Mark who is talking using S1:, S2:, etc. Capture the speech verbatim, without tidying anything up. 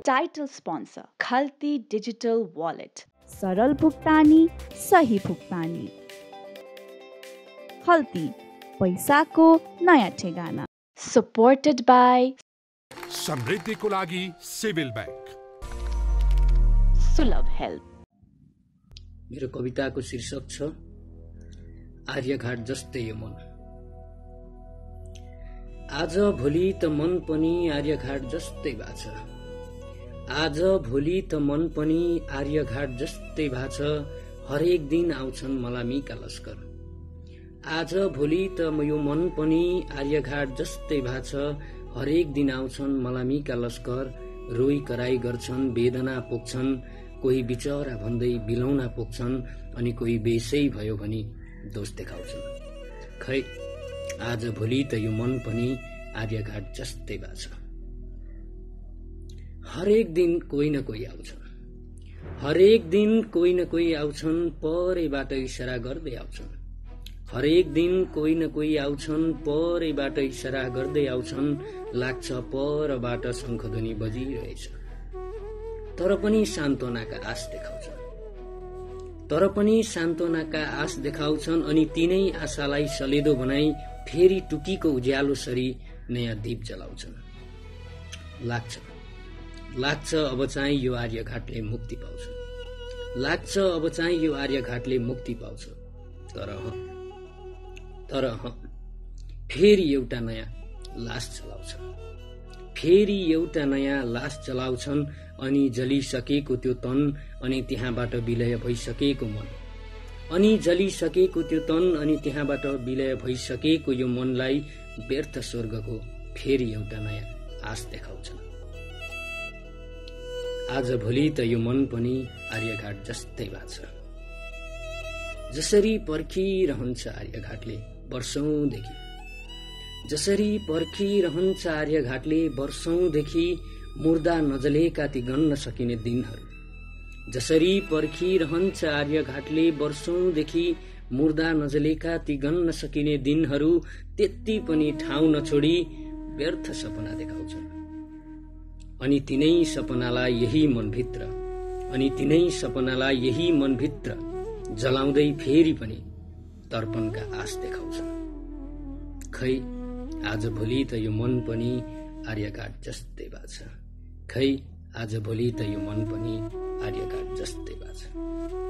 S1: Title sponsor Khalti digital wallet, सरल भुक्तानी, सही भुक्तानी। खल्ती, पैसाको नयाँ ठेगाना। सपोर्टेड बाई
S2: समृद्धिको लागि सिभिल बैंक,
S1: सुलभ हेल्थ।
S3: मेरो कविताको शीर्षक छ आर्यघाट जस्तै यो मन। आज भोलि त मन पनि आर्यघाट जस्तै भाछ, आज भोलि त मन पनि आर्यघाट जस्तै भाछ, हरेक दिन आउँछन् मलामीका लस्कर। आज भोलि त यो मन पनि आर्यघाट जस्तै भाछ, हरेक दिन आउँछन् मलामीका लस्कर। रोई कराई गर्छन्, वेदना पोख्छन्, कोही बिचरा भन्दै बिलौना पोख्छन्, अनि कोही बेसै भयो भनी दोष देखाउँछन्। खै आज भोलि त यो मन पनि आर्यघाट जस्तै भाछ। हरेक दिन कोही न कोही आउँछन्, हरेक दिन कोही न कोही आउँछन्, परैबाट इसारा गर्दै आउँछन्। हरेक दिन कोही न कोही आउँछन्, परैबाट इसारा गर्दै आउँछन्, लाग्छ परबाट शङ्खध्वनि बजिरहेछ। तर पनि सान्त्वनाका आश देखाउँछन्, तर पनि सान्त्वनाका आश देखाउँछन्, अनि तिनै आशालाई सलेदो बनाई फेरि टुकीको उज्यालो सरी नयाँ दीप जलाउँछन्। लाग्छ लाग्छ अब चाहिँ यो आर्यघाटले मुक्ति पाउँछ, लाग्छ अब चाहिँ यो आर्यघाटले मुक्ति पाउँछ। तर तर फेरि एउटा नयाँ लास जलाउँछन्, फेरि एउटा नयाँ लास जलाउँछन्, अनि जलिसकेको त्यो तन, अनि त्यहाँबाट विलय भइसकेको मन, अनि जलिसकेको त्यो तन, अनि त्यहाँबाट विलय भइसकेको यो मनलाई व्यर्थ स्वर्गको फेरि एउटा नयाँ आश देखाउँछन्। आज भोलि त यो मन पनि आर्यघाट जस्तै भाछ। जसरी पर्खिरहन्छ आर्यघाटले वर्षौंदेखि, जसरी पर्खिरहन्छ आर्यघाटले वर्षौंदेखि, मुर्दा नजलेका ती गन्न सकिने दिनहरू। जसरी पर्खिरहन्छ आर्यघाटले वर्षौंदेखि, मुर्दा नजलेका ती गन्न सकिने दिनहरू, त्यति पनि ठाउँ नछोडी व्यर्थ सपना देखाउँछन्। अनि तिनै सपनालाई यही मनभित्र, अनि तिनै सपनालाई यही मनभित्र जलाउँदै फेरि पनि तर्पणका आश देखाउँछन्। खै आज भोलि त यो मन पनि आर्यघाट जस्तै भाछ, खै आज भोलि त यो मन पनि आर्यघाट जस्तै भाछ।